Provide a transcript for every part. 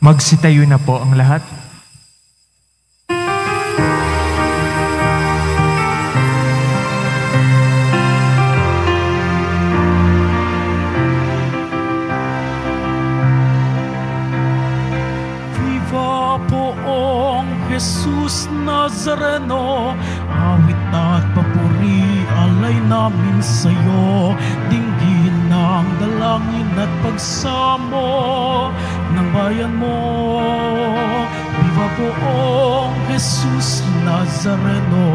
Magsitayo na po ang lahat. Viva poong Jesus Nazareno, awit at papuri alay namin sa'yo, dinggin ng dalangin at pagsamo ng bayan mo. Viva poong Jesus Nazareno.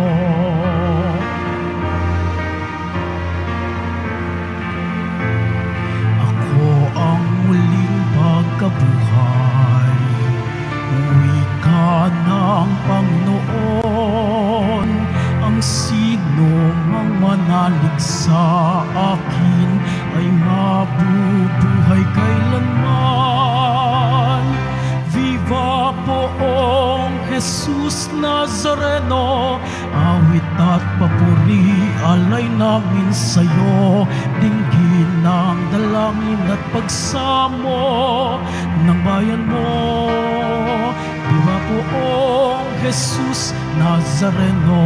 Ako ang muling pagkabuhay, uwi ka ng Panginoon. Ang sino mang manalig sa akin ay mabubuhay kailanman. Viva poong Jesus Nazareno, awit at papuri alay namin sa'yo, dinggin ng dalangin at pagsamo ng bayan mo. Viva poong Jesus Nazareno.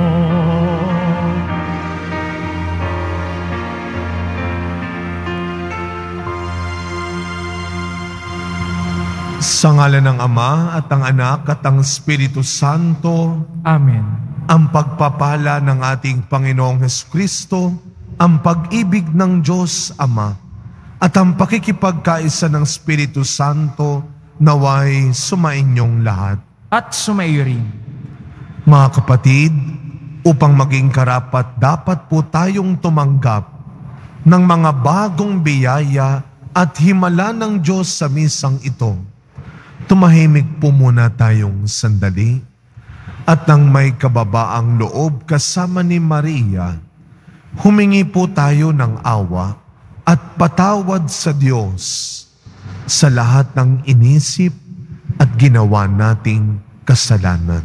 Sa ngalan ng Ama at ng Anak at ng Espiritu Santo. Amen. Ang pagpapala ng ating Panginoong Hesukristo, ang pag-ibig ng Diyos Ama, at ang pakikipagkaisa ng Espiritu Santo naway sumainyong lahat. At sumaiyo rin. Mga kapatid, upang maging karapat dapat po tayong tumanggap ng mga bagong biyaya at himala ng Diyos sa misang ito. Tumahimik po muna tayong sandali at nang may kababaang loob kasama ni Maria, humingi po tayo ng awa at patawad sa Diyos sa lahat ng inisip at ginawa nating kasalanan.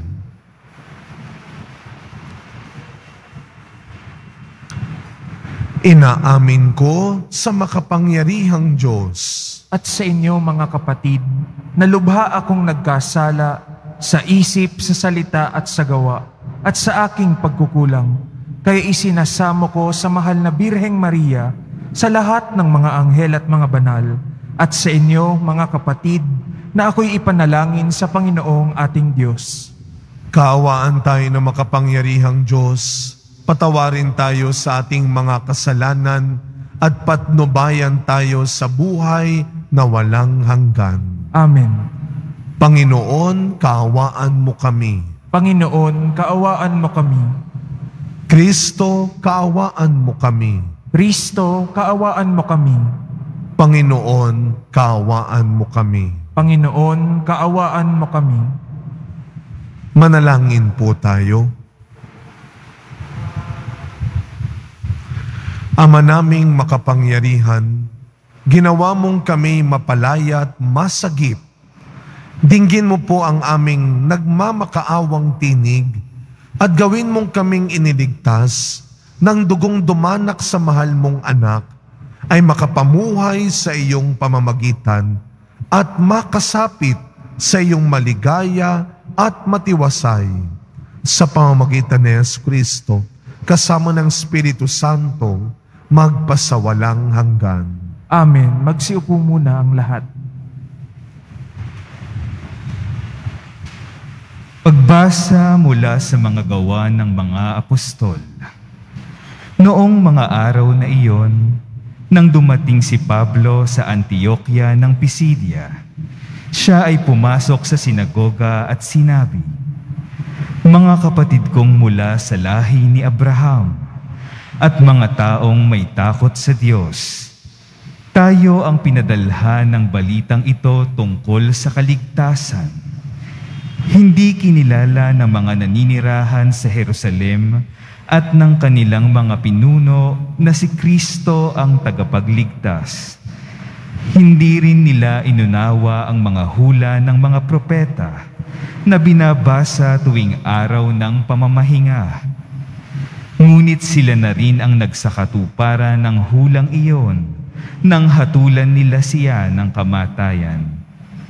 Inaamin ko sa makapangyarihang Diyos at sa inyo mga kapatid, na lubha akong nagkasala sa isip, sa salita at sa gawa, at sa aking pagkukulang. Kaya isinasamo ko sa mahal na Birheng Maria, sa lahat ng mga anghel at mga banal, at sa inyo mga kapatid, na ako'y ipanalangin sa Panginoong ating Diyos. Kaawaan tayo ng makapangyarihang Diyos, patawarin tayo sa ating mga kasalanan, at patnubayan tayo sa buhay na walang hanggan. Amen. Panginoon, kaawaan mo kami. Panginoon, kaawaan mo kami. Kristo, kaawaan mo kami. Kristo, kaawaan mo kami. Panginoon, kaawaan mo kami. Panginoon, kaawaan mo kami. Manalangin po tayo. Ama naming makapangyarihan, ginawa mong kami mapalaya at masagip. Dinggin mo po ang aming nagmamakaawang tinig at gawin mong kaming iniligtas ng dugong dumanak sa mahal mong anak ay makapamuhay sa iyong pamamagitan at makasapit sa iyong maligaya at matiwasay. Sa pamamagitan ni Jesucristo, kasama ng Espiritu Santo, magpasawalang hanggan. Amen. Magsiupo muna ang lahat. Pagbasa mula sa mga gawa ng mga apostol. Noong mga araw na iyon, nang dumating si Pablo sa Antioquia ng Pisidia, siya ay pumasok sa sinagoga at sinabi, "Mga kapatid kong mula sa lahi ni Abraham, at mga taong may takot sa Diyos, tayo ang pinadalhan ng balitang ito tungkol sa kaligtasan. Hindi kinilala ng mga naninirahan sa Jerusalem at ng kanilang mga pinuno na si Kristo ang tagapagligtas. Hindi rin nila inunawa ang mga hula ng mga propeta na binabasa tuwing araw ng pamamahinga. Ngunit sila na rin ang nagsakatuparan ng hulang iyon nang hatulan nila siya ng kamatayan.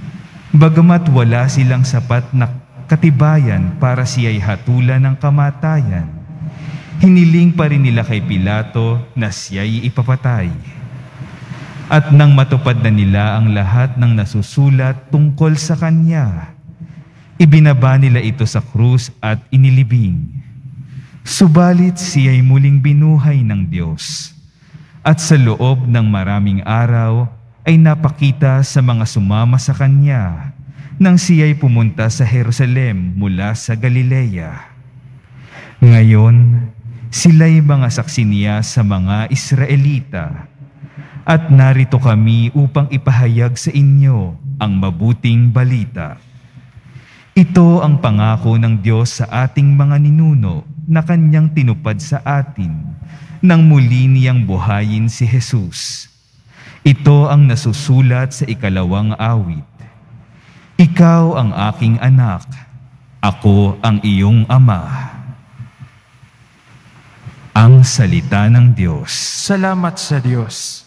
Bagamat wala silang sapat na katibayan para siya'y hatulan ng kamatayan, hiniling pa rin nila kay Pilato na siya'y ipapatay. At nang matupad na nila ang lahat ng nasusulat tungkol sa kanya, ibinaba nila ito sa krus at inilibing. Subalit siya'y muling binuhay ng Diyos, at sa loob ng maraming araw ay napakita sa mga sumama sa kanya nang siya'y pumunta sa Jerusalem mula sa Galilea. Ngayon, sila'y mga saksi niya sa mga Israelita, at narito kami upang ipahayag sa inyo ang mabuting balita. Ito ang pangako ng Diyos sa ating mga ninuno na kanyang tinupad sa atin nang muli niyang buhayin si Jesus. Ito ang nasusulat sa 2 awit. Ikaw ang aking anak, ako ang iyong ama. Ang salita ng Diyos. Salamat sa Diyos.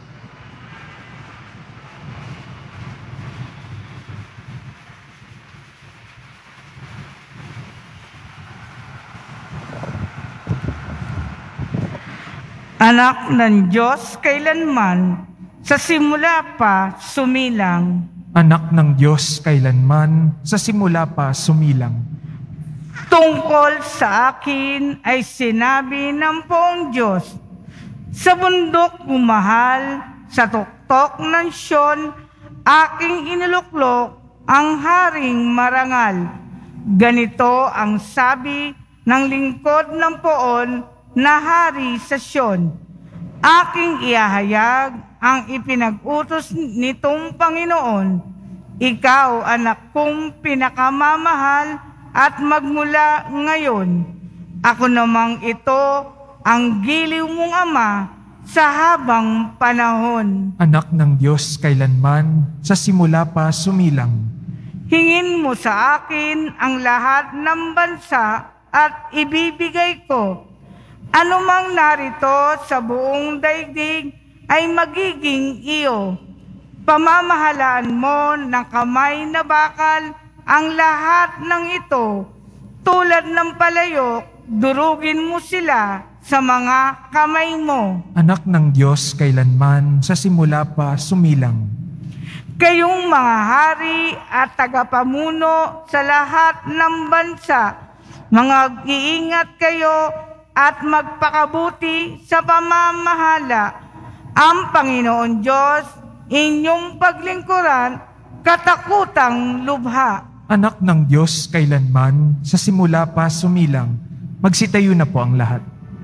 Anak ng Diyos kailanman, sa simula pa sumilang. Anak ng Diyos kailanman, sa simula pa sumilang. Tungkol sa akin ay sinabi ng poong Diyos, sa bundok umahal, sa tuktok ng Siyon, aking iniluklok ang haring marangal. Ganito ang sabi ng lingkod ng poon na hari sa Siyon. Aking ihahayag ang ipinag-utos nitong Panginoon. Ikaw, anak kong pinakamamahal, at magmula ngayon, ako namang ito ang giliw mong ama sa habang panahon. Anak ng Diyos kailanman, sa simula pa sumilang. Hingin mo sa akin ang lahat ng bansa at ibibigay ko. Anumang narito sa buong daigdig ay magiging iyo. Pamamahalaan mo ng kamay na bakal ang lahat ng ito. Tulad ng palayok, durugin mo sila sa mga kamay mo. Anak ng Diyos kailanman, sa simula pa sumilang. Kayong mga hari at tagapamuno sa lahat ng bansa, mag-iingat kayo at magpakabuti sa pamamahala. Ang Panginoon Diyos, inyong paglingkuran, katakutang lubha. Anak ng Diyos kailanman, sa simula pa sumilang. Magsitayo na po ang lahat.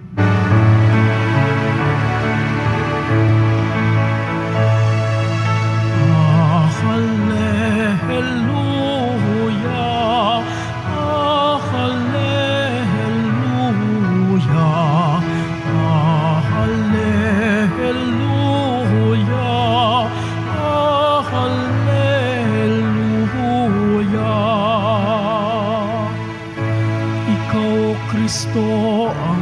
Kristo ang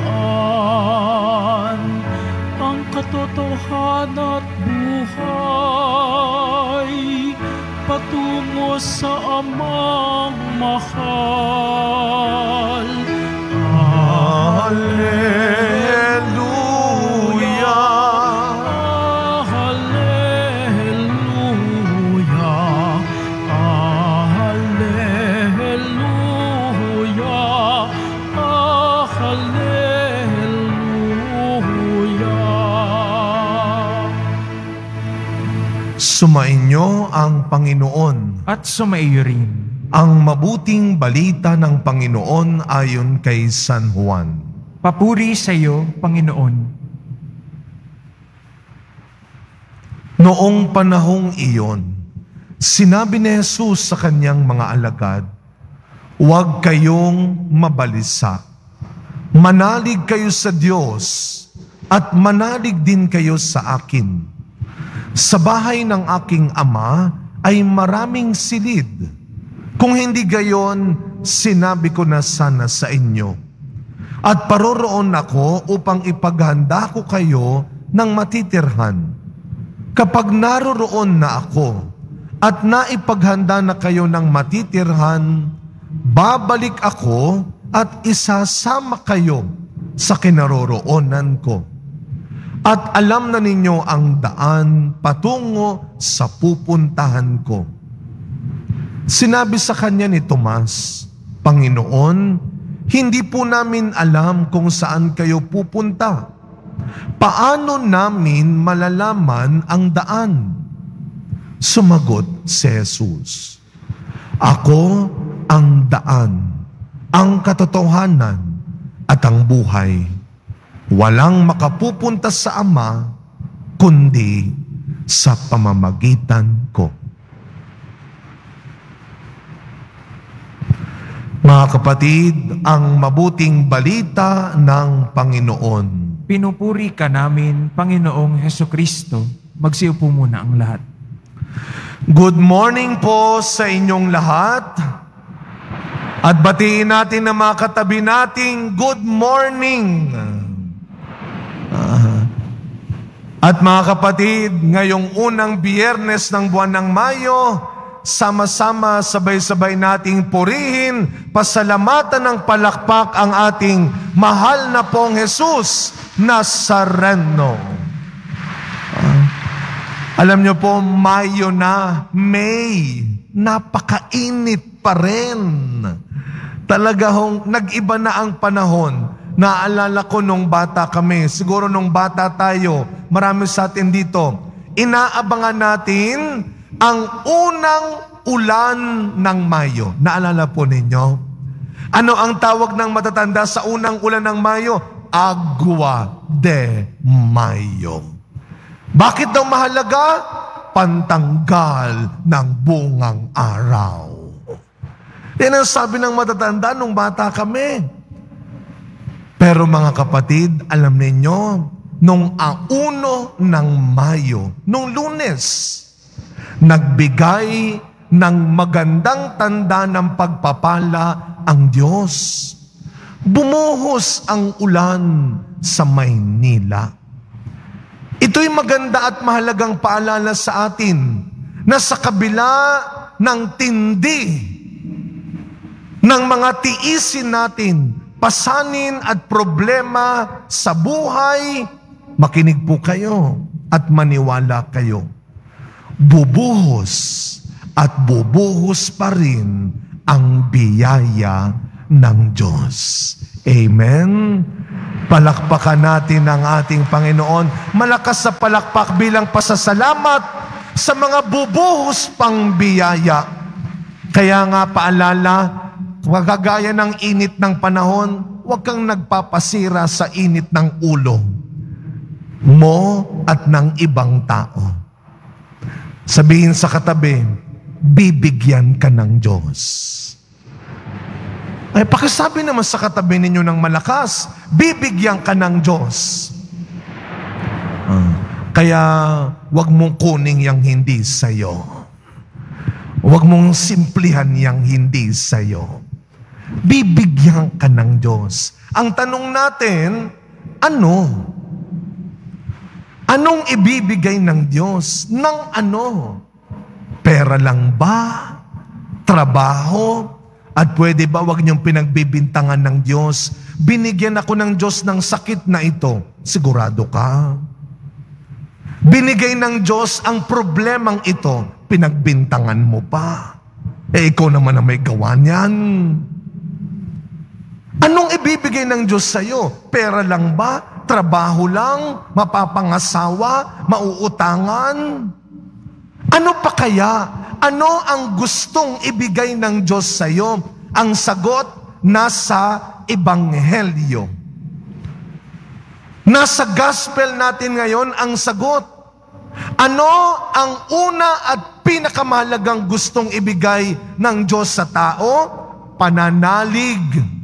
daan, ang katotohanan at buhay, patungo sa amang mahal. Hallelujah! Sumainyo ang Panginoon. At sumaiyo rin. Ang mabuting balita ng Panginoon ayon kay San Juan. Papuri sa iyo, Panginoon. Noong panahong iyon, sinabi ni Jesus sa kanyang mga alagad, "Huwag kayong mabalisa. Manalig kayo sa Diyos at manalig din kayo sa akin. Sa bahay ng aking ama ay maraming silid. Kung hindi gayon, sinabi ko na sana sa inyo. At paroroon ako upang ipaghanda ko kayo ng matitirhan. Kapag naroroon na ako, at naipaghanda na kayo ng matitirhan, babalik ako at isasama kayo sa kinaroroonan ko. At alam na ninyo ang daan patungo sa pupuntahan ko. Sinabi sa kanya ni Tomas, Panginoon, hindi po namin alam kung saan kayo pupunta. Paano namin malalaman ang daan? Sumagot si Jesus, Ako ang daan, ang katotohanan at ang buhay. Walang makapupunta sa Ama kundi sa pamamagitan ko. Mga kapatid, ang mabuting balita ng Panginoon. Pinupuri ka namin, Panginoong Hesukristo. Magsiupo muna ang lahat. Good morning po sa inyong lahat. At batiin natin ang mga katabi nating good morning. At mga kapatid, ngayong unang biyernes ng buwan ng Mayo, sama-sama, sabay-sabay nating purihin, pasalamatan ng palakpak ang ating mahal na pong Jesus Nazareno. Alam niyo po, Mayo na, May, napakainit pa rin. Talaga hong nag-iba na ang panahon. Naalala ko nung bata kami, siguro nung bata tayo, marami sa atin dito, inaabangan natin ang unang ulan ng Mayo. Naalala po ninyo? Ano ang tawag ng matatanda sa unang ulan ng Mayo? Agua de Mayo. Bakit daw mahalaga? Pantanggal ng bungang araw. Yan ang sabi ng matatanda nung bata kami. Pero mga kapatid, alam ninyo, nung 1 ng Mayo, nung Lunes, nagbigay ng magandang tanda ng pagpapala ang Diyos. Bumuhos ang ulan sa Maynila. Ito'y maganda at mahalagang paalala sa atin na sa kabila ng tindi ng mga tiisin natin, pasanin at problema sa buhay, makinig po kayo at maniwala kayo. Bubuhos at bubuhos pa rin ang biyaya ng Diyos. Amen? Palakpakan natin ang ating Panginoon. Malakas sa palakpak bilang pasasalamat sa mga bubuhos pang biyaya. Kaya nga paalala, kagaya ng init ng panahon, huwag kang nagpapasira sa init ng ulo mo at ng ibang tao. Sabihin sa katabi, bibigyan ka ng Diyos. Ay, pakisabi naman sa katabi ninyo ng malakas, bibigyan ka ng Diyos. Kaya, wag mong kuning yang hindi sa'yo. Wag mong simplihan yang hindi sa'yo. Bibigyan ka ng Diyos. Ang tanong natin, ano? Anong ibibigay ng Diyos? Nang ano? Pera lang ba? Trabaho? At pwede ba wag niyong pinagbibintangan ng Diyos? Binigyan ako ng Diyos ng sakit na ito. Sigurado ka? Binigay ng Diyos ang problemang ito. Pinagbintangan mo pa. Ikaw naman ang may gawa niyan. Anong ibibigay ng Diyos sa'yo? Pera lang ba? Trabaho lang? Mapapangasawa? Mauutangan? Ano pa kaya? Ano ang gustong ibigay ng Diyos sa iyo? Ang sagot, nasa Ebanghelyo. Nasa gospel natin ngayon ang sagot. Ano ang una at pinakamahalagang gustong ibigay ng Diyos sa tao? Pananalig.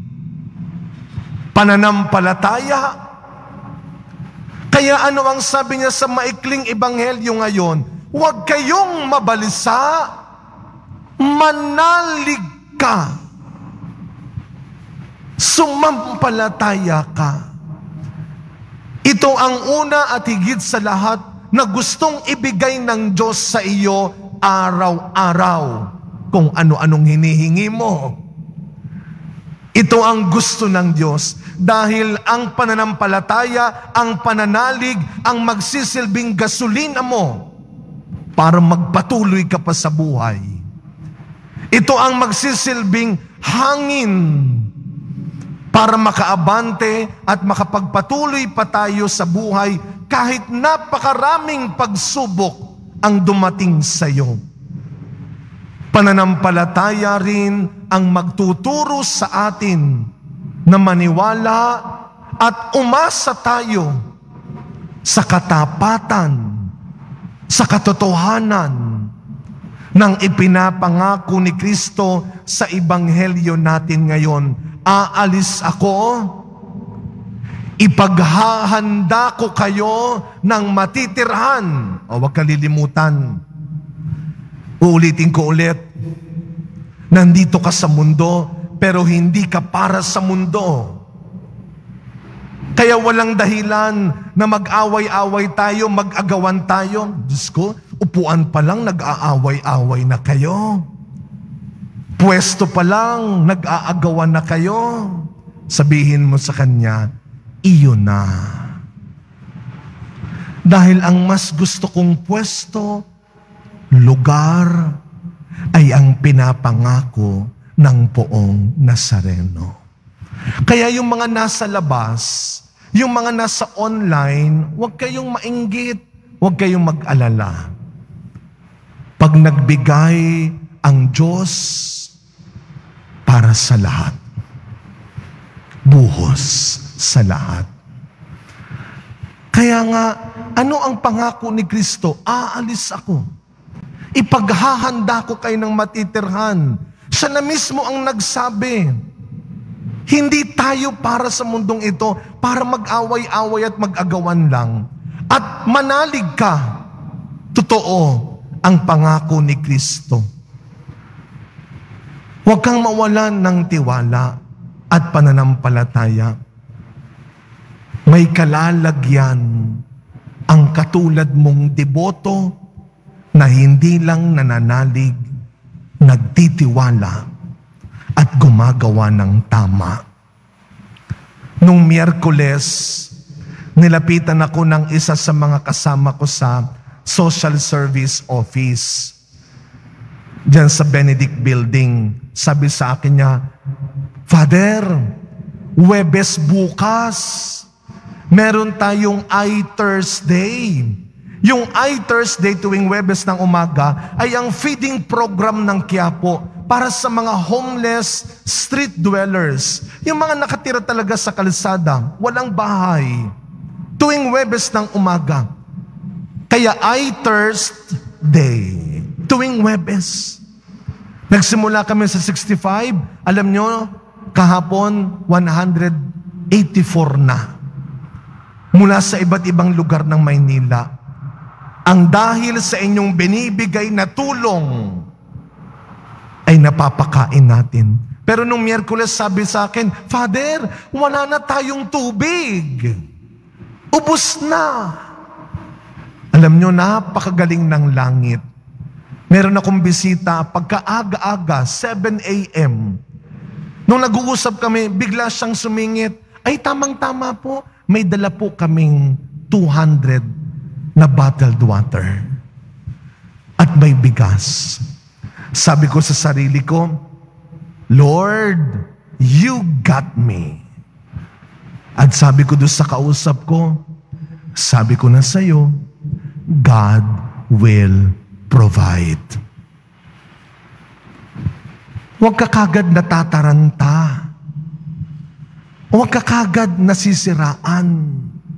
Pananampalataya. Kaya ano ang sabi niya sa maikling Ebanghelyo ngayon? Huwag kayong mabalisa, manalig ka. Sumampalataya ka. Ito ang una at higit sa lahat na gustong ibigay ng Diyos sa iyo, araw-araw kung ano-anong hinihingi mo. Ito ang gusto ng Diyos dahil ang pananampalataya, ang pananalig, ang magsisilbing gasolina mo para magpatuloy ka pa sa buhay. Ito ang magsisilbing hangin para makaabante at makapagpatuloy pa tayo sa buhay kahit napakaraming pagsubok ang dumating sa iyo. Pananampalataya rin ang magtuturo sa atin na maniwala at umasa tayo sa katapatan, sa katotohanan ng ipinapangako ni Kristo sa Ebanghelyo natin ngayon. Aalis ako, ipaghahanda ko kayo ng matitirhan. O huwag kalilimutan, uulitin ko ulit, nandito ka sa mundo, pero hindi ka para sa mundo. Kaya walang dahilan na mag-away-away tayo, mag-agawan tayo. Diyos ko, upuan pa lang, nag-aaway-away na kayo. Pwesto pa lang, nag-aagawan na kayo. Sabihin mo sa kanya, iyon na. Dahil ang mas gusto kong pwesto, lugar, ay ang pinapangako ng Poong Nazareno. Kaya yung mga nasa labas, yung mga nasa online, huwag kayong mainggit, huwag kayong mag-alala. Pag nagbigay ang Diyos para sa lahat, buhos sa lahat. Kaya nga, ano ang pangako ni Kristo? Aalis ako. Ipaghahanda ko kayo ng matitirhan. Siya na mismo ang nagsabi. Hindi tayo para sa mundong ito, para mag-away-away at mag-agawan lang. At manalig ka. Totoo ang pangako ni Kristo. Huwag kang mawalan ng tiwala at pananampalataya. May kalalagyan ang katulad mong deboto na hindi lang nananalig, nagtitiwala, at gumagawa ng tama. Nung Miyerkules, nilapitan ako ng isa sa mga kasama ko sa social service office diyan sa Benedict Building. Sabi sa akin niya, Father, Huwebes bukas, meron tayong I-Thursday. Yung I-Thursday tuwing Huwebes ng umaga ay ang feeding program ng Quiapo para sa mga homeless street dwellers. Yung mga nakatira talaga sa kalsada, walang bahay. Tuwing Huwebes ng umaga. Kaya I-Thursday, tuwing Huwebes. Nagsimula kami sa 65, alam nyo, kahapon 184 na. Mula sa iba't ibang lugar ng Maynila. Ang dahil sa inyong binibigay na tulong ay napapakain natin. Pero nung Miyerkules sabi sa akin, Father, wala na tayong tubig. Ubus na. Alam nyo, napakagaling ng langit. Meron akong bisita pagkaaga-aga, 7 a.m. Nung nag-uusap kami, bigla siyang sumingit. Ay, tamang-tama po. May dala po kaming 200 na bottled water. At may bigas. Sabi ko sa sarili ko, Lord, you got me. At sabi ko doon sa kausap ko, sabi ko na sa'yo, God will provide. Huwag ka kagad natataranta. Huwag ka kagad nasisiraan.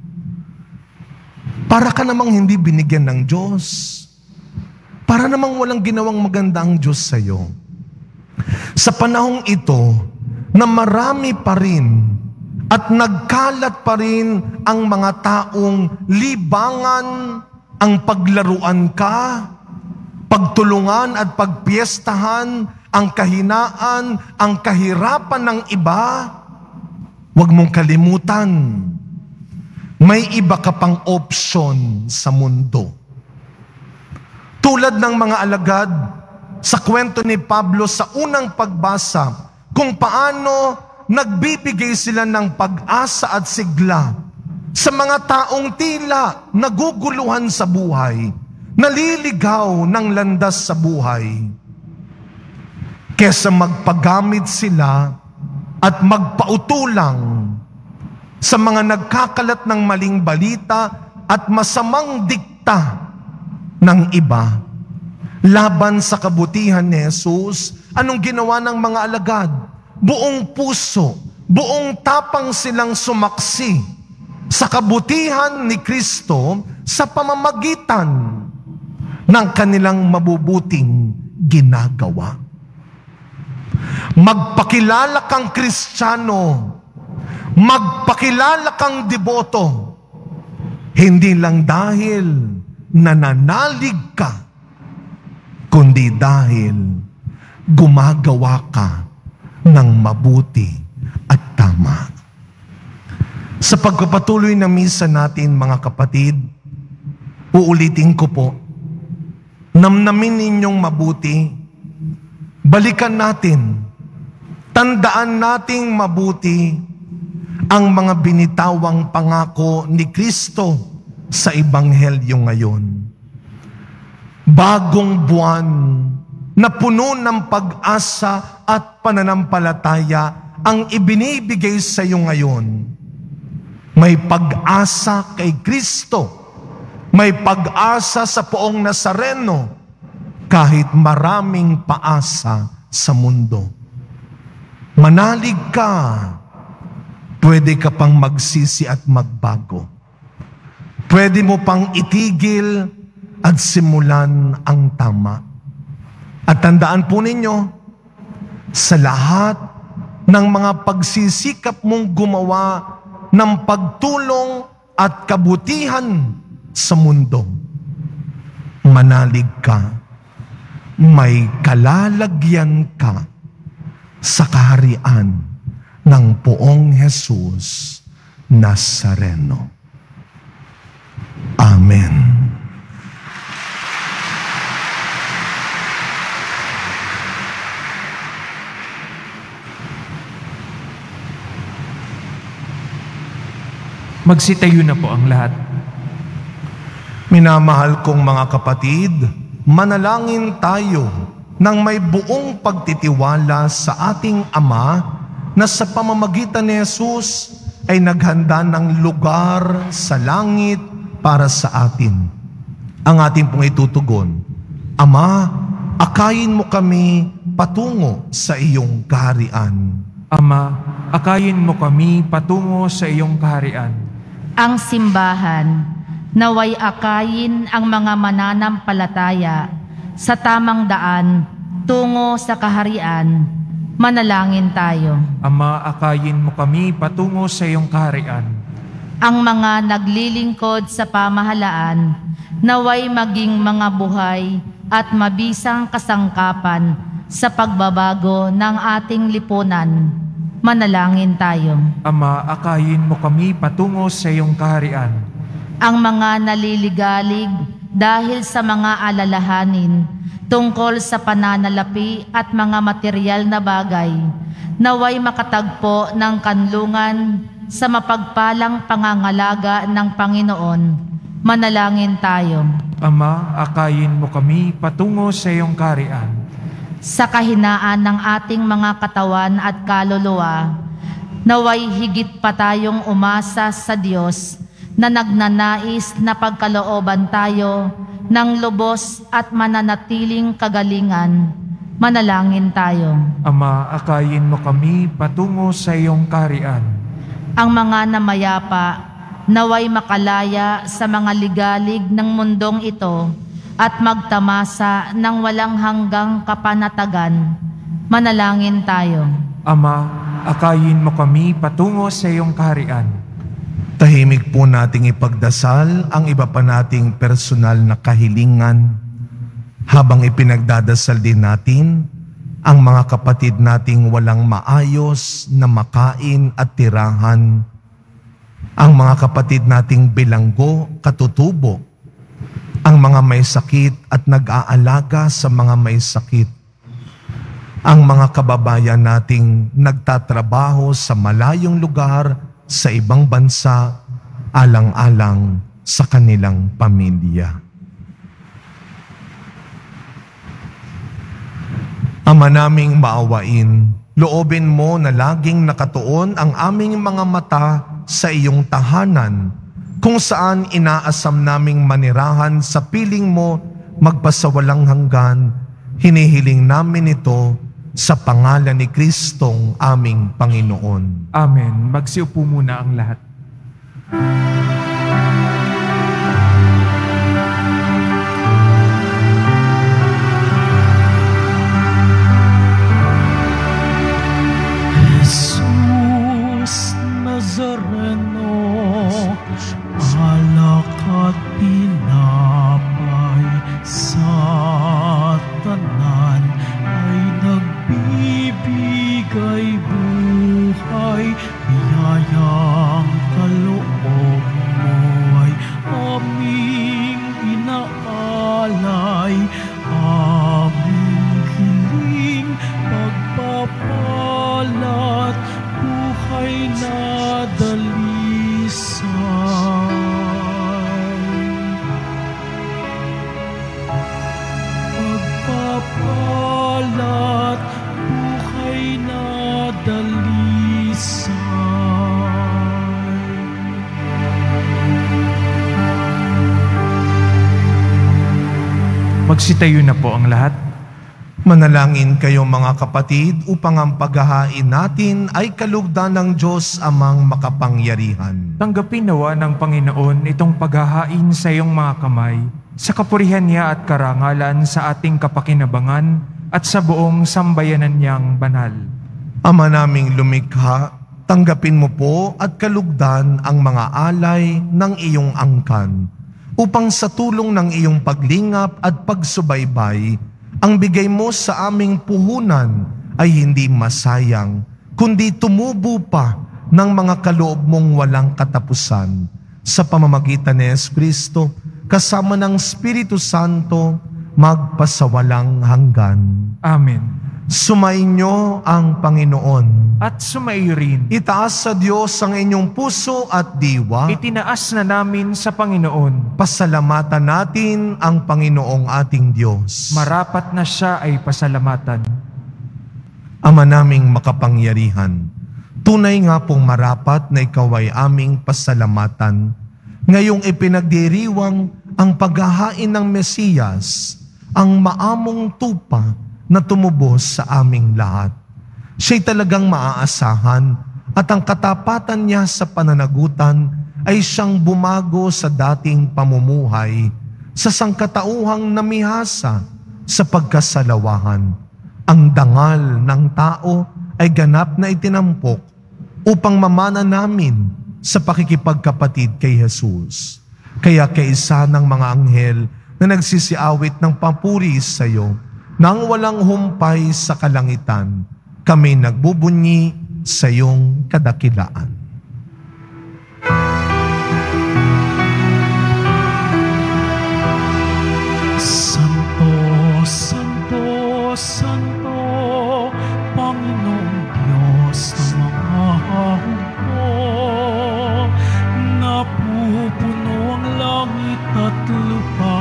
Para ka namang hindi binigyan ng Diyos. Para namang walang ginawang maganda ang Diyos sa'yo. Sa panahong ito, na marami pa rin at nagkalat pa rin ang mga taong libangan ang paglaruan ka, pagtulungan at pagpiestahan, ang kahinaan, ang kahirapan ng iba, huwag mong kalimutan, may iba ka pang option sa mundo. Tulad ng mga alagad sa kwento ni Pablo sa unang pagbasa, kung paano nagbibigay sila ng pag-asa at sigla sa mga taong tila naguguluhan sa buhay, naliligaw ng landas sa buhay. Kesa magpagamit sila at magpautulang sa mga nagkakalat ng maling balita at masamang dikta ng iba laban sa kabutihan ni Jesus. Anong ginawa ng mga alagad? Buong puso, buong tapang silang sumaksi sa kabutihan ni Kristo sa pamamagitan ng kanilang mabubuting ginagawa. Magpakilala kang Kristiyano, magpakilala kang deboto, hindi lang dahil nananalig ka, kundi dahil gumagawa ka ng mabuti at tama. Sa pagpapatuloy ng misa natin, mga kapatid, uulitin ko po, namnamin ninyong mabuti, balikan natin, tandaan nating mabuti ang mga binitawang pangako ni Kristo sa Ebanghelyo ngayon. Bagong buwan na puno ng pag-asa at pananampalataya ang ibinibigay sa iyo ngayon. May pag-asa kay Kristo, may pag-asa sa Poong Nazareno, kahit maraming paasa sa mundo. Manalig ka, pwede ka pang magsisi at magbago. Pwede mo pang itigil at simulan ang tama. At tandaan po ninyo, sa lahat ng mga pagsisikap mong gumawa ng pagtulong at kabutihan sa mundo, manalig ka, may kalalagyan ka sa kaharian ng Poong Jesus Nazareno. Amen. Magsitayo na po ang lahat. Minamahal kong mga kapatid, manalangin tayo ng may buong pagtitiwala sa ating Ama na sa pamamagitan ni Jesus ay naghanda ng lugar sa langit para sa atin. Ang ating pong itutugon, Ama, akayin mo kami patungo sa iyong kaharian. Ama, akayin mo kami patungo sa iyong kaharian. Ang simbahan, naway akayin ang mga mananampalataya sa tamang daan tungo sa kaharian. Manalangin tayo. Ama, akayin mo kami patungo sa iyong kaharian. Ang mga naglilingkod sa pamahalaan, naway maging mga buhay at mabisang kasangkapan sa pagbabago ng ating lipunan. Manalangin tayo. Ama, akayin mo kami patungo sa iyong kaharian. Ang mga naliligalig dahil sa mga alalahanin tungkol sa pananalapi at mga material na bagay, naway makatagpo ng kanlungan sa mapagpalang pangangalaga ng Panginoon. Manalangin tayo. Ama, akayin mo kami patungo sa iyong kaharian. Sa kahinaan ng ating mga katawan at kaluluwa, naway higit pa tayong umasa sa Diyos na nagnanais na pagkalooban tayo ng lubos at mananatiling kagalingan. Manalangin tayo. Ama, akayin mo kami patungo sa iyong kaharian. Ang mga namayapa, naway makalaya sa mga ligalig ng mundong ito at magtamasa ng walang hanggang kapanatagan. Manalangin tayo. Ama, akayin mo kami patungo sa iyong kaharian. Tahimik po nating ipagdasal ang iba pa nating personal na kahilingan habang ipinagdadasal din natin ang mga kapatid nating walang maayos na makain at tirahan, ang mga kapatid nating bilanggo, katutubo, ang mga may sakit at nag-aalaga sa mga may sakit, ang mga kababayan nating nagtatrabaho sa malayong lugar sa ibang bansa, alang-alang sa kanilang pamilya. Ama naming maawain, loobin mo na laging nakatuon ang aming mga mata sa iyong tahanan, kung saan inaasam naming manirahan sa piling mo magpasawalang hanggan. Hinihiling namin ito sa pangalan ni Kristong aming Panginoon. Amen. Magsiupo muna ang lahat. Jesus Nazareno, alak at pinapay sa tanan ay nagbibigay buhay, biyayang kaloob mo ay aming inaalay, aming hiling pagpapalat, buhay na dalisay. Pagpapalat, buhay na dalisay. Magsitayo na po ang lahat. Manalangin kayo mga kapatid upang ang paghahain natin ay kalugdan ng Diyos amang makapangyarihan. Tanggapin nawa ng Panginoon itong paghahain sa iyong mga kamay, sa kapurihan niya at karangalan sa ating kapakinabangan at sa buong sambayanan niyang banal. Ama naming lumikha, tanggapin mo po at kalugdan ang mga alay ng iyong angkan, upang sa tulong ng iyong paglingap at pagsubaybay, ang bigay mo sa aming puhunan ay hindi masayang, kundi tumubo pa ng mga kaloob mong walang katapusan. Sa pamamagitan ni Jesucristo, kasama ng Espiritu Santo, magpasawalang hanggan. Amen. Sumainyo ang Panginoon. At sumaiyo rin. Itaas sa Diyos ang inyong puso at diwa. Itinaas na namin sa Panginoon. Pasalamatan natin ang Panginoong ating Diyos. Marapat na siya ay pasalamatan. Ama naming makapangyarihan, tunay nga pong marapat na ikaw ay aming pasalamatan. Ngayong ipinagdiriwang ang paghahain ng Mesiyas, ang maamong tupa na tumubos sa aming lahat. Siya'y talagang maaasahan at ang katapatan niya sa pananagutan ay siyang bumago sa dating pamumuhay sa sangkatauhang namihasa sa pagkasalawahan. Ang dangal ng tao ay ganap na itinampok upang mamana namin sa pakikipagkapatid kay Jesus. Kaya kaisa ng mga anghel na nagsisiawit ng papuri sa iyo, nang walang humpay sa kalangitan, kami nagbubunyi sa iyong kadakilaan. Santo, Santo, Santo, Panginoong Diyos ng mga hukbo, napupuno ang langit at lupa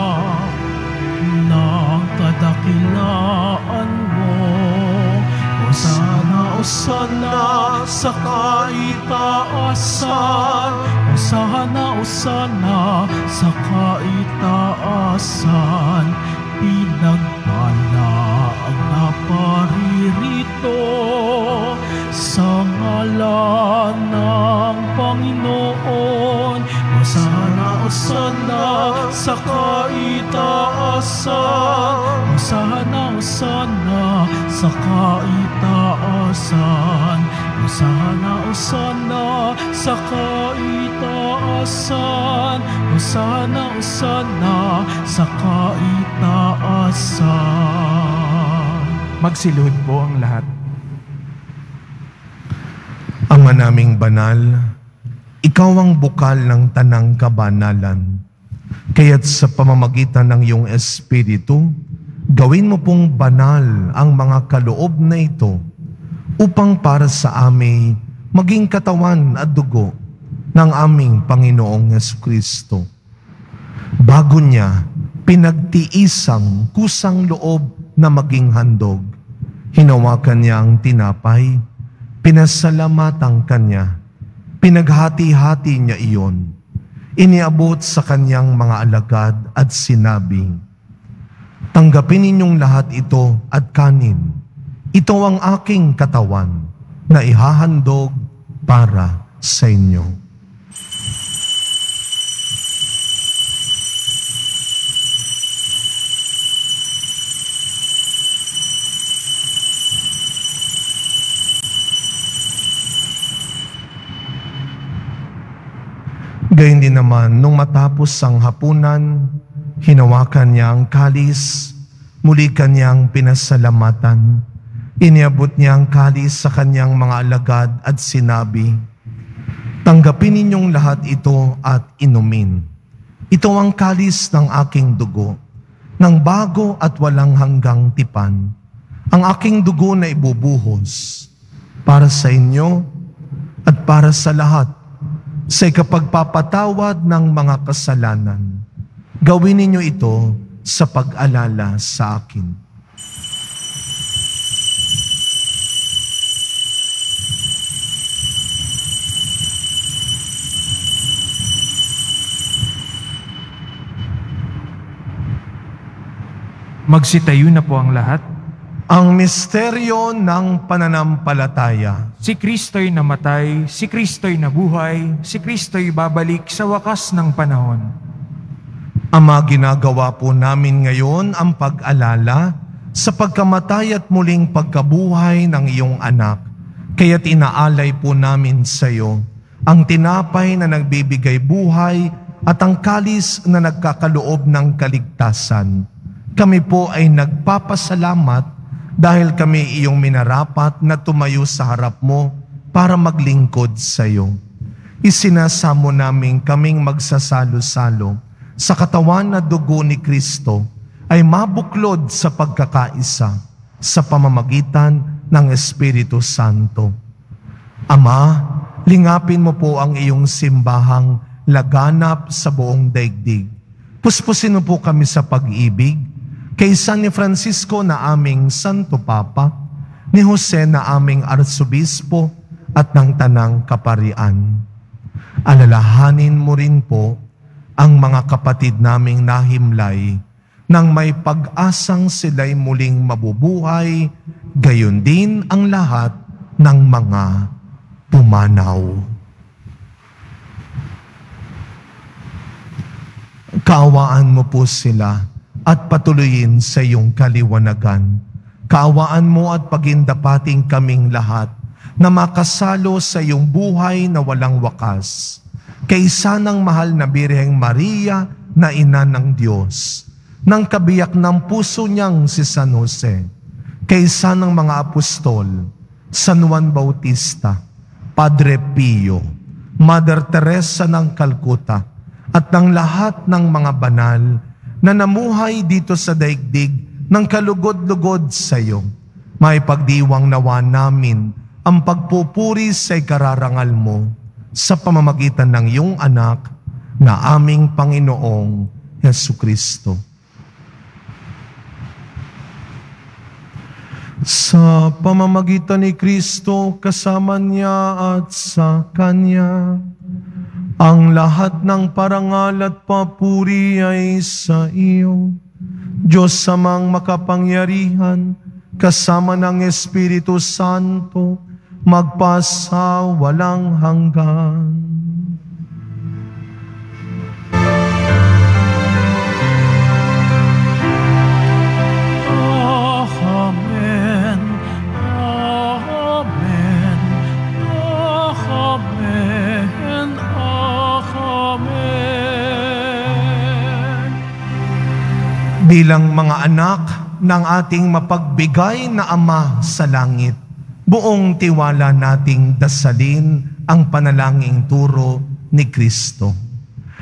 ng kadakilaan mo. Hosana, Hosana sa kaitaasan. Hosana, Hosana sa kaitaasan. Pinagpala ang naparirito sa ngalan ng Panginoon. Hosana, Hosana sa kaitaasan. Hosana, Hosana sa kaitaasan. Hosana, Hosana sa kaitaasan. Hosana, Hosana sa kaitaasan. Magsiluhod po ang lahat. Ama naming banal, ikaw ang bukal ng tanang kabanalan. Kaya't sa pamamagitan ng iyong Espiritu, gawin mo pong banal ang mga kaloob na ito upang para sa amin maging katawan at dugo ng aming Panginoong Jesucristo. Bago niya pinagtiisang kusang loob na maging handog, hinawakan niya ang tinapay, pinasalamatan kanya, pinaghati-hati niya iyon, iniabot sa kanyang mga alagad at sinabi, "Tanggapin ninyong lahat ito at kanin. Ito ang aking katawan na ihahandog para sa inyo." Gayun din naman, nung matapos ang hapunan, hinawakan niya ang kalis, muli kanyang pinasalamatan. Iniabot niya ang kalis sa kanyang mga alagad at sinabi, "Tanggapin ninyong lahat ito at inumin. Ito ang kalis ng aking dugo, ng bago at walang hanggang tipan, ang aking dugo na ibubuhos para sa inyo at para sa lahat, sa ikapagpapatawad ng mga kasalanan. Gawin ninyo ito sa pag-alala sa akin." Magsitayo na po ang lahat. Ang misteryo ng pananampalataya. Si Kristo'y namatay, si Kristo'y nabuhay, si Kristo'y babalik sa wakas ng panahon. Ama, ginagawa po namin ngayon ang pag-alala sa pagkamatay at muling pagkabuhay ng iyong anak. Kaya't inaalay po namin sa iyo ang tinapay na nagbibigay buhay at ang kalis na nagkakaloob ng kaligtasan. Kami po ay nagpapasalamat dahil kami iyong minarapat na tumayo sa harap mo para maglingkod sa iyo. Isinasamo namin kaming magsasalo-salo sa katawan na dugo ni Kristo ay mabuklod sa pagkakaisa sa pamamagitan ng Espiritu Santo. Ama, lingapin mo po ang iyong simbahang laganap sa buong daigdig. Puspusin mo po kami sa pag-ibig, kay San ni Francisco na aming Santo Papa, ni Jose na aming Arsobispo at ng Tanang Kaparian. Alalahanin mo rin po ang mga kapatid naming nahimlay nang may pag-asang sila'y muling mabubuhay, gayon din ang lahat ng mga pumanaw. Kaawaan mo po sila at patuloyin sa iyong kaliwanagan. Kaawaan mo at pagindapating kaming lahat na makasalo sa iyong buhay na walang wakas. Kaysa ng mahal na Birheng Maria na ina ng Diyos, ng kabiyak ng puso niyang si San Jose, kaysa ng mga apostol, San Juan Bautista, Padre Pio, Mother Teresa ng Calcutta, at ng lahat ng mga banal na namuhay dito sa daigdig ng kalugod-lugod sa iyo. May pagdiwang nawa namin ang pagpupuri sa ikararangal mo sa pamamagitan ng iyong anak na aming Panginoong Jesucristo. Sa pamamagitan ni Kristo, kasama niya at sa Kanya, ang lahat ng parangal at papuri ay sa iyo, Diyos Amang makapangyarihan, kasama ng Espiritu Santo, magpasa walang hanggan. Amen. Amen. Amen. Amen. Bilang mga anak ng ating mapagbigay na Ama sa langit, buong tiwala nating dasalin ang panalangin turo ni Kristo.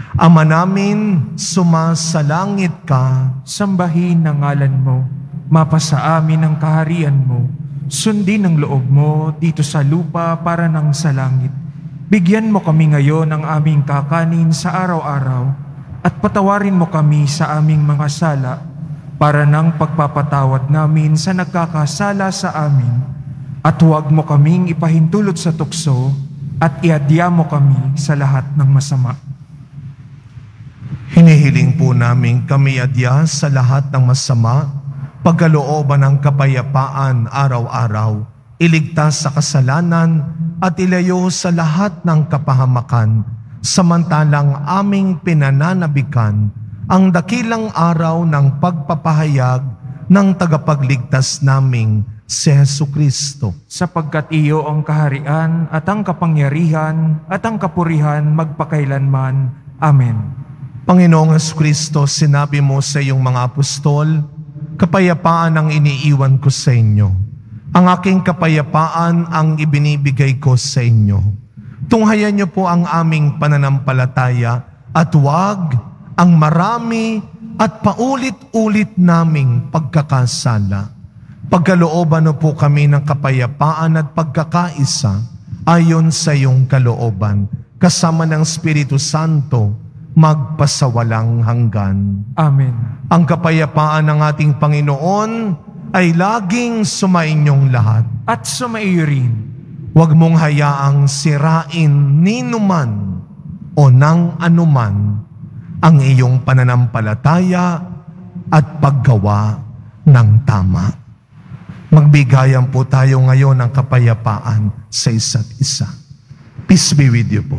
Ama namin, sumasalangit ka. Sambahin ang ngalan mo, mapasa amin ang kaharian mo, sundin ang loob mo dito sa lupa para nang sa langit. Bigyan mo kami ngayon ng aming kakanin sa araw-araw at patawarin mo kami sa aming mga sala para nang pagpapatawad namin sa nagkakasala sa amin. At huwag mo kaming ipahintulot sa tukso at iadya mo kami sa lahat ng masama. Hinihiling po namin kami adya sa lahat ng masama, pagkalooban ng kapayapaan araw-araw, iligtas sa kasalanan at ilayo sa lahat ng kapahamakan, samantalang aming pinananabikan ang dakilang araw ng pagpapahayag ng tagapagligtas naming si Jesucristo. Sapagkat iyo ang kaharian at ang kapangyarihan at ang kapurihan magpakailanman. Amen. Panginoong Jesucristo, sinabi mo sa iyong mga apostol, kapayapaan ang iniiwan ko sa inyo. Ang aking kapayapaan ang ibinibigay ko sa inyo. Tunghayan niyo po ang aming pananampalataya at huwag ang marami at paulit-ulit naming pagkakasala. Pagkalooban niyo po kami ng kapayapaan at pagkakaisa ayon sa iyong kalooban, kasama ng Espiritu Santo, magpasawalang hanggan. Amen. Ang kapayapaan ng ating Panginoon ay laging sumainyong lahat. At sumaiyo rin. Huwag mong hayaang sirain ni numan o ng anuman ang iyong pananampalataya at paggawa ng tama. Magbigayan po tayo ngayon ng kapayapaan sa isa't isa. Peace be with you po.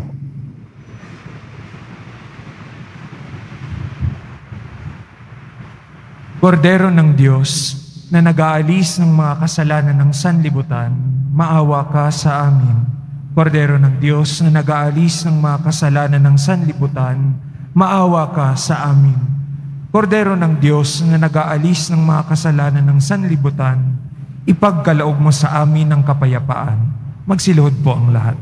Kordero ng Diyos na nag-aalis ng mga kasalanan ng sanlibutan, maawa ka sa amin. Kordero ng Diyos na nag-aalis ng mga kasalanan ng sanlibutan, maawa ka sa amin. Kordero ng Diyos na nag-aalis ng mga kasalanan ng sanlibutan, ipagkaloob mo sa amin ang kapayapaan. Magsiluhod po ang lahat.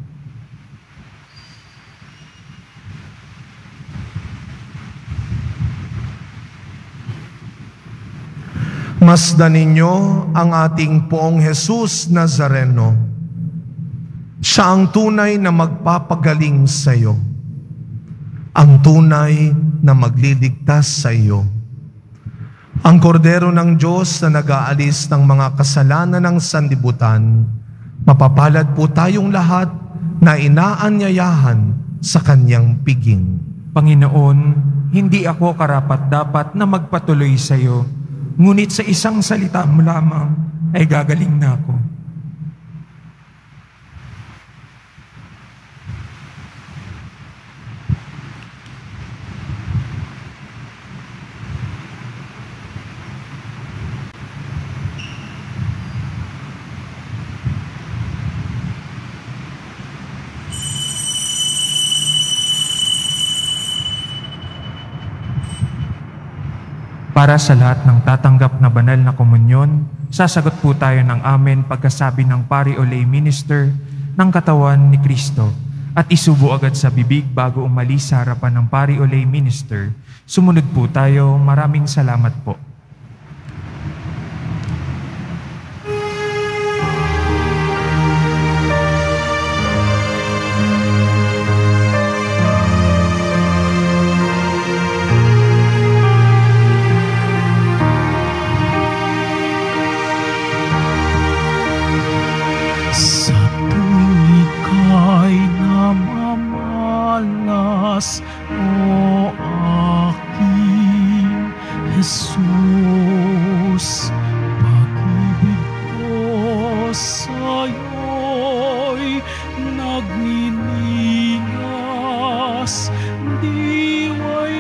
Masdan ninyo ang ating Poong Jesus Nazareno. Siya ang tunay na magpapagaling sa iyo. Ang tunay na magliligtas sa iyo. Ang kordero ng Diyos na nag-aalis ng mga kasalanan ng sanlibutan, mapapalad po tayong lahat na inaanyayahan sa kanyang piging. Panginoon, hindi ako karapat-dapat na magpatuloy sa iyo, ngunit sa isang salita mo lamang ay gagaling na ako. Para sa lahat ng tatanggap na banal na komunyon, sasagot po tayo ng amen pagkasabi ng pari o lay minister ng katawan ni Kristo at isubo agad sa bibig bago umalis sa harapan ng pari o lay minister. Sumunod po tayo. Maraming salamat po. O aking Jesus, pag-ibig ko sa'yo'y nagniningas, diwa'y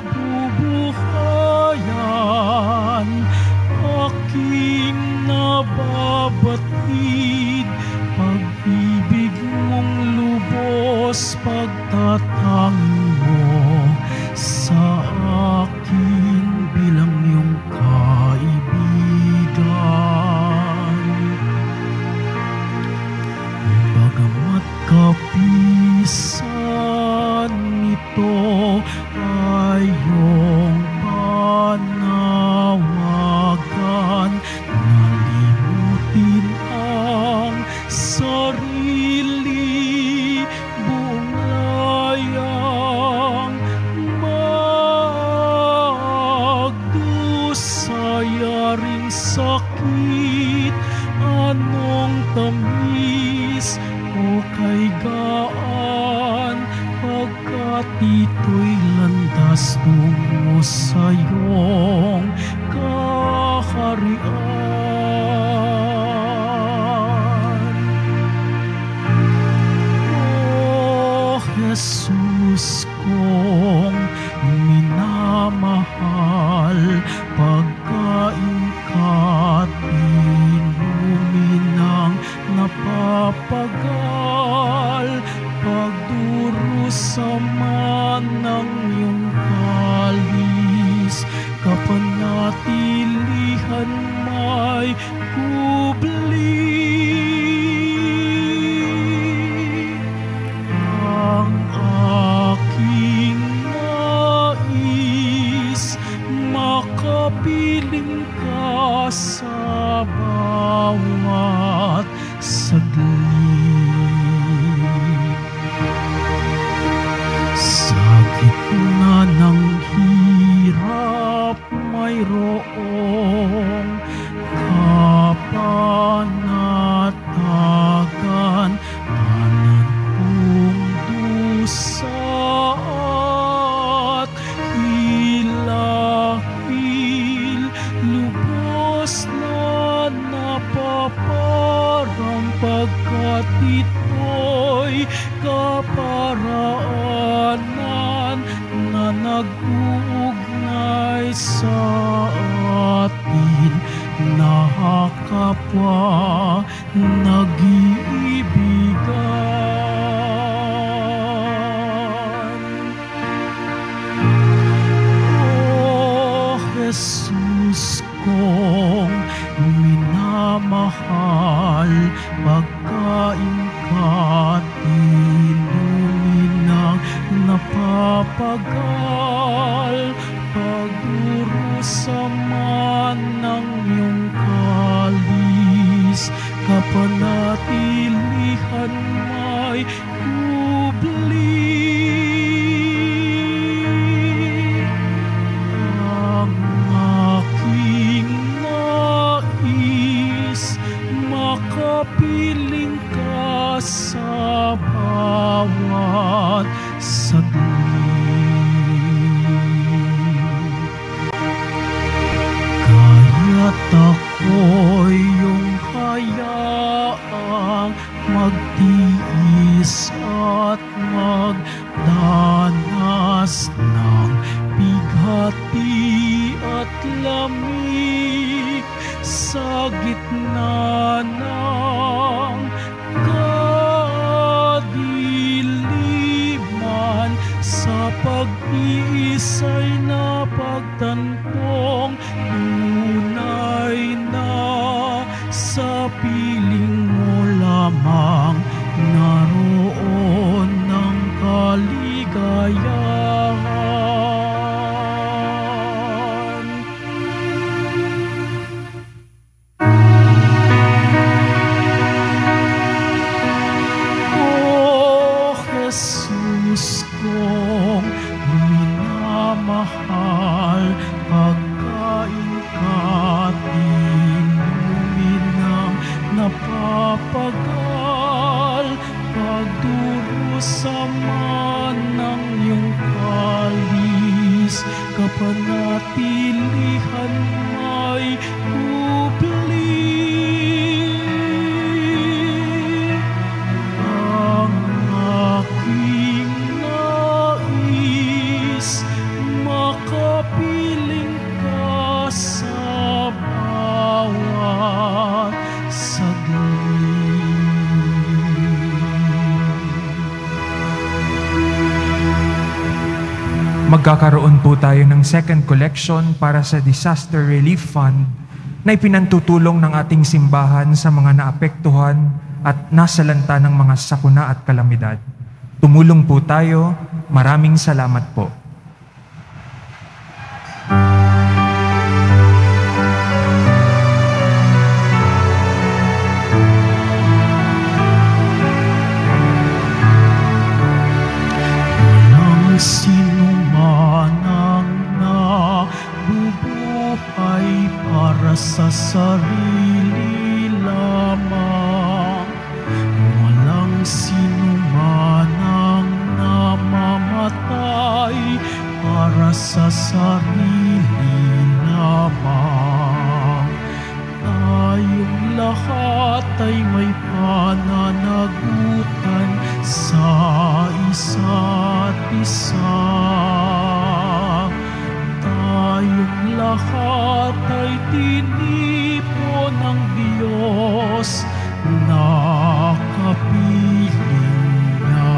nabubuhayan, aking nababatid, pag-ibig mong lubos, pagtatangi mo sa akin bilang iyong kaibigan. Bagamat kapisan nito ay iyong panawagan. Nalimutin ang sarili, buong layang magdusaya ring sakit. Anong tamis o kay gaan, pagkat ito'y landas tungo sa iyong kaharian. O Jesus kong minamahal, pagkain ka't inumin ng napapagal, pagdurusaman ng iyong kalis, kapanatilihan may kubli. Ang aking nais, makapiling ka sa bawat saglit. Sa gitna ng hirap, mayroong kapanatagan. Tanan kong dusa at hilahil, lubos na napaparang, pagkat ito'y kaparaanan na nag-uugnay sa atin, na kapwa nag-iibigan. O Jesus kong minamahal, pagkain ka't inumin ng napapagal, pagdurusaman ng iyong kalis, kapanatilihan may kubli. Ang aking nais, makapiling ka sa bawat saglit. Kaya't ako'y iyong hayaang magtiis at magdanas ng bighati at lamig, sa gitna ng kadiliman, sa pag-iisa'y napagtantong tunay na sa piling mo lamang naroon ng kaligayahan. O Jesus kong minamahal, pagkain ka't inumin ng napapagal, pagdurusaman ng iyong kalis, kapanatilihan may kubli. Ang aking nais, makapiling ka sa bawat saglit. Magkakaroon po tayo ng second collection para sa Disaster Relief Fund na ipinantutulong ng ating simbahan sa mga naapektuhan at nasalanta ng mga sakuna at kalamidad. Tumulong po tayo. Maraming salamat po. sarili lamang. Walang sinumanang namamatay para sa sarili lamang. Tayong lahat ay may pananagutan sa isa't isa. Tayong lahat ay tinipon ng Diyos na kapiling niya.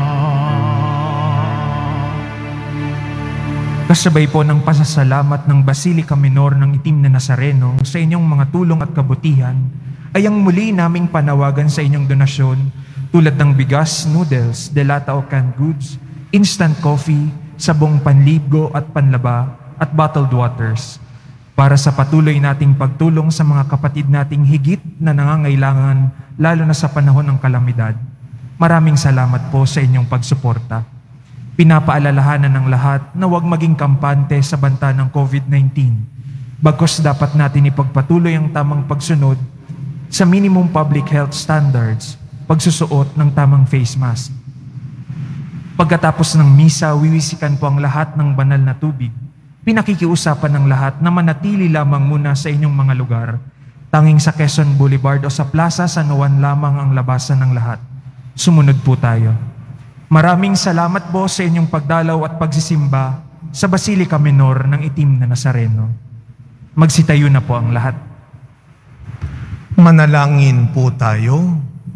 Kasabay po ng pasasalamat ng Basilica Minor ng Itim na Nazareno sa inyong mga tulong at kabutihan, ay ang muli naming panawagan sa inyong donasyon tulad ng bigas, noodles, delata o canned goods, instant coffee, sabong panligo at panlaba, at bottled waters para sa patuloy nating pagtulong sa mga kapatid nating higit na nangangailangan lalo na sa panahon ng kalamidad. Maraming salamat po sa inyong pagsuporta. Pinapaalalahanan ng lahat na huwag maging kampante sa banta ng COVID-19. Bagkus dapat natin ipagpatuloy ang tamang pagsunod sa minimum public health standards, pagsusuot ng tamang face mask. Pagkatapos ng misa, wiwisikan po ang lahat ng banal na tubig. Pinakikiusapan ng lahat na manatili lamang muna sa inyong mga lugar. Tanging sa Quezon Boulevard o sa Plaza San Juan lamang ang labasan ng lahat. Sumunod po tayo. Maraming salamat po sa inyong pagdalaw at pagsisimba sa Basilica Minor ng Itim na Nazareno. Magsitayo na po ang lahat. Manalangin po tayo.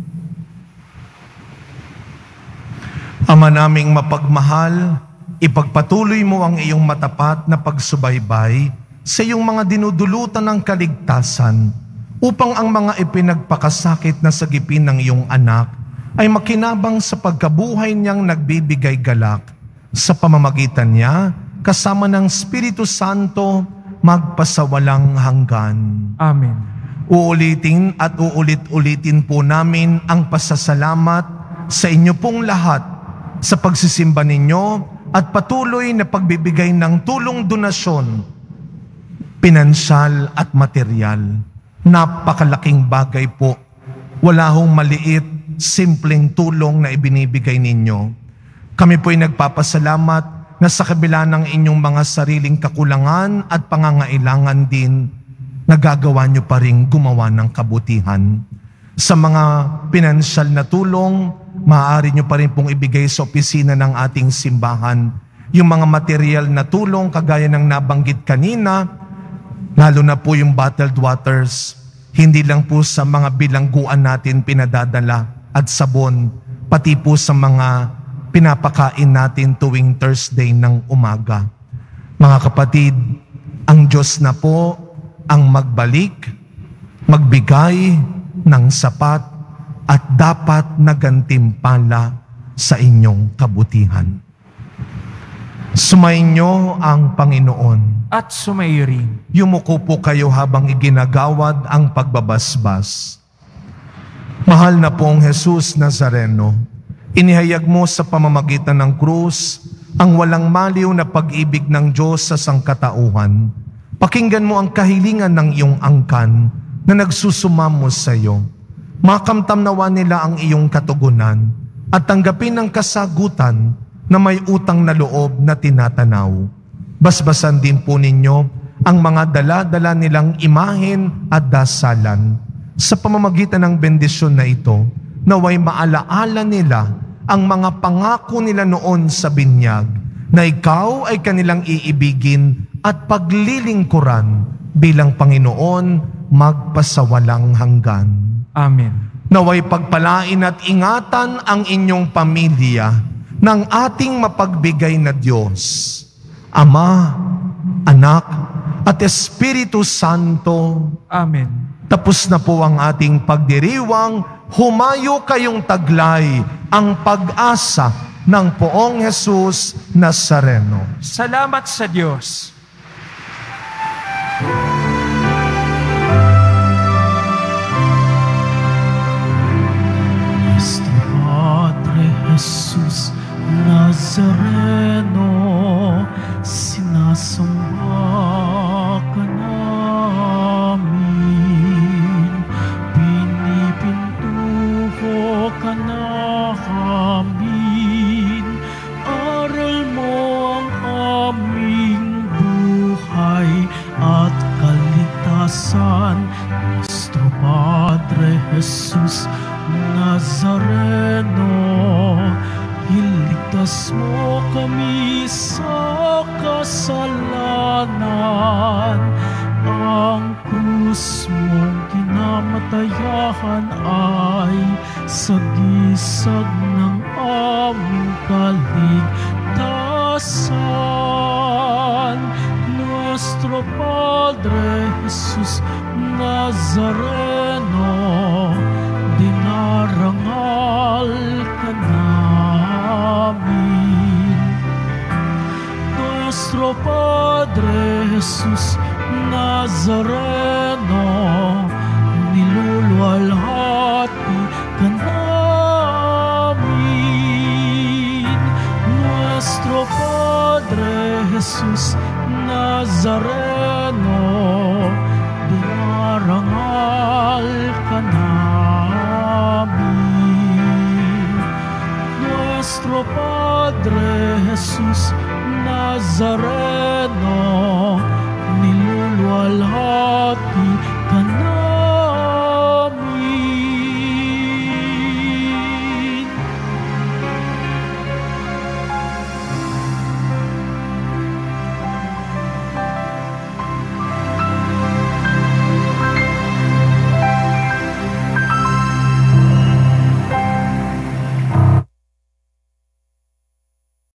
Ama naming mapagmahal, ipagpatuloy mo ang iyong matapat na pagsubaybay sa iyong mga dinudulutan ng kaligtasan upang ang mga ipinagpakasakit na sagipin ng iyong anak ay makinabang sa pagkabuhay niyang nagbibigay galak. Sa pamamagitan niya, kasama ng Espiritu Santo, magpasawalang hanggan. Amen. Uulitin at uulit-ulitin po namin ang pasasalamat sa inyo pong lahat sa pagsisimba ninyo at patuloy na pagbibigay ng tulong donasyon, pinansyal at material. Napakalaking bagay po. Wala hong maliit, simpleng tulong na ibinibigay ninyo. Kami po'y nagpapasalamat na sa kabila ng inyong mga sariling kakulangan at pangangailangan din, nagagawa nyo pa rin gumawa ng kabutihan. Sa mga pinansyal na tulong, maaari nyo pa rin pong ibigay sa opisina ng ating simbahan. Yung mga material na tulong, kagaya ng nabanggit kanina, lalo na po yung bottled waters, hindi lang po sa mga bilangguan natin pinadadala at sabon, pati po sa mga pinapakain natin tuwing Thursday ng umaga. Mga kapatid, ang Diyos na po ang magbalik, magbigay ng sapat at dapat na gantimpala sa inyong kabutihan. Sumainyo ang Panginoon. At sumayo rin. Yumuko po kayo habang iginagawad ang pagbabasbas. Mahal na pong Jesus Nazareno, inihayag mo sa pamamagitan ng krus ang walang maliw na pag-ibig ng Diyos sa sangkatauhan. Pakinggan mo ang kahilingan ng iyong angkan na nagsusumamo sa iyo. Makamtamnawa nila ang iyong katugunan at tanggapin ang kasagutan na may utang na loob na tinatanaw. Basbasan din po ninyo ang mga dala-dala nilang imahen at dasalan. Sa pamamagitan ng bendisyon na ito, naway maalaala nila ang mga pangako nila noon sa binyag, na ikaw ay kanilang iibigin at paglilingkuran bilang Panginoon magpasawalang hanggan. Amen. Naway pagpalain at ingatan ang inyong pamilya ng ating mapagbigay na Diyos, Ama, Anak, at Espiritu Santo. Amen. Tapos na po ang ating pagdiriwang, humayo kayong taglay ang pag-asa ng Poong Jesus Nazareno. Salamat sa Diyos. Nuestro Padre Jesus Nazareno, sinasamba ka namin. Dagdag ng aming kaligtasan, Nuestro Padre Jesus Nazareno, dinarangal ka namin. Nuestro Padre Jesus Nazareno, niluluwalhati ka namin. Nuestro Padre Jesus Nazareno, dinarangal ka namin. Nuestro Padre Jesus Nazareno, niluluwalhati